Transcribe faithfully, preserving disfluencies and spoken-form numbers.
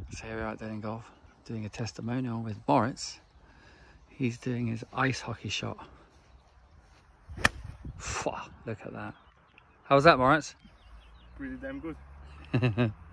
So here we are at Dead Golf, doing a testimonial with Moritz. He's doing his ice hockey shot. Look at that. How was that, Moritz? Really damn good.